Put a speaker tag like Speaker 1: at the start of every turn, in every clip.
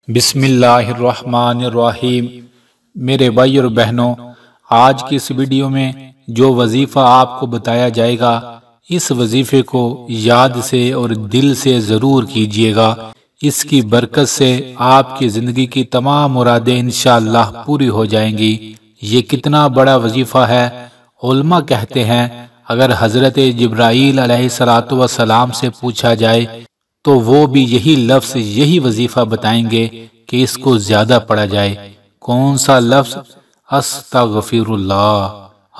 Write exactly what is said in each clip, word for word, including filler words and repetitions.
Speaker 1: بسم اللہ الرحمن الرحیم۔ میرے بھائی اور بہنوں، آج کی اس ویڈیو میں جو وظیفہ آپ کو بتایا جائے گا، اس وظیفے کو یاد سے اور دل سے ضرور کیجئے گا۔ اس کی برکت سے آپ کی زندگی کی تمام مرادیں انشاءاللہ پوری ہو جائیں گی۔ یہ کتنا بڑا وظیفہ ہے، علماء کہتے ہیں اگر حضرت جبرائیل علیہ السلام سے پوچھا جائے تو وہ بھی یہی لفظ یہی وظیفہ بتائیں گے کہ اس کو زیادہ پڑھا جائے۔ کون سا لفظ؟ استغفراللہ،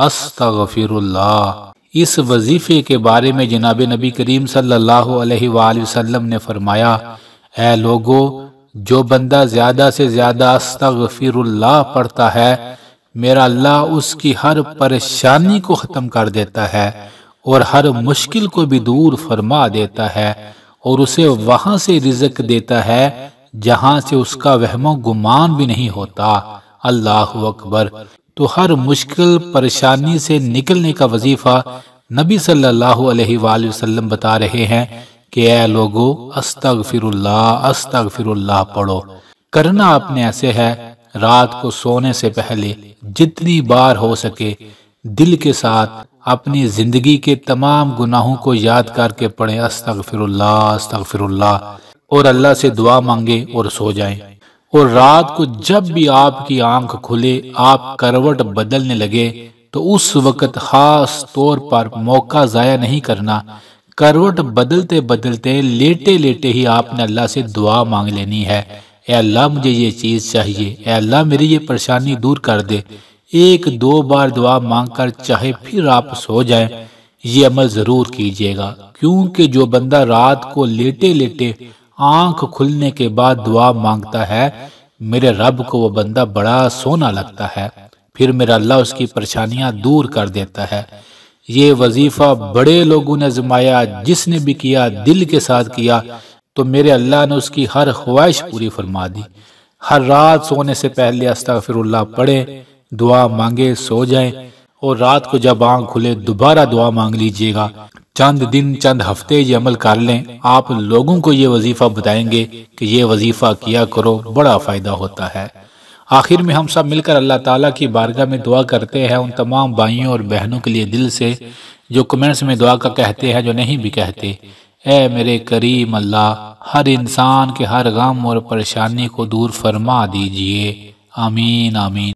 Speaker 1: استغفراللہ۔ اس وظیفے کے بارے میں جناب نبی کریم صلی اللہ علیہ وآلہ وسلم نے فرمایا، اے لوگو، جو بندہ زیادہ سے زیادہ استغفراللہ پڑھتا ہے، میرا اللہ اس کی ہر پریشانی کو ختم کر دیتا ہے اور ہر مشکل کو بھی دور فرما دیتا ہے، اور اسے وہاں سے رزق دیتا ہے جہاں سے اس کا وہم و گمان بھی نہیں ہوتا۔ اللہ اکبر۔ تو ہر مشکل پریشانی سے نکلنے کا وظیفہ نبی صلی اللہ علیہ وآلہ وسلم بتا رہے ہیں کہ اے لوگو، استغفراللہ، استغفراللہ پڑھو۔ کرنا آپ نے ایسے ہے، رات کو سونے سے پہلے جتنی بار ہو سکے دل کے ساتھ اپنی زندگی کے تمام گناہوں کو یاد کر کے پڑھیں، استغفراللہ، استغفراللہ، اور اللہ سے دعا مانگے اور سو جائیں۔ اور رات کو جب بھی آپ کی آنکھ کھلے، آپ کروٹ بدلنے لگے تو اس وقت خاص طور پر موقع ضائع نہیں کرنا۔ کروٹ بدلتے بدلتے لیٹے لیٹے ہی آپ نے اللہ سے دعا مانگ لینی ہے، اے اللہ مجھے یہ چیز چاہیے، اے اللہ میری یہ پریشانی دور کر دے۔ ایک دو بار دعا مانگ کر چاہے پھر آپ سو جائیں، یہ عمل ضرور کیجئے گا، کیونکہ جو بندہ رات کو لیٹے لیٹے آنکھ کھلنے کے بعد دعا مانگتا ہے، میرے رب کو وہ بندہ بڑا سونا لگتا ہے، پھر میرا اللہ اس کی پریشانیاں دور کر دیتا ہے۔ یہ وظیفہ بڑے لوگوں نے آزمایا، جس نے بھی کیا دل کے ساتھ کیا تو میرے اللہ نے اس کی ہر خواہش پوری فرما دی۔ ہر رات سونے سے پہلے استغفراللہ پڑھیں، دعا مانگے، سو جائیں، اور رات کو جب آنکھ کھلے دوبارہ دعا مانگ لیجئے گا۔ چند دن چند ہفتے یہ عمل کر لیں، آپ لوگوں کو یہ وظیفہ بتائیں گے کہ یہ وظیفہ کیا کرو، بڑا فائدہ ہوتا ہے۔ آخر میں ہم سب مل کر اللہ تعالیٰ کی بارگاہ میں دعا کرتے ہیں ان تمام بھائیوں اور بہنوں کے لیے دل سے جو کمنٹس میں دعا کا کہتے ہیں، جو نہیں بھی کہتے۔ اے میرے کریم اللہ، ہر انسان کے ہر غم اور پریشانی کو دور فرما دیجئے، آمین آمین۔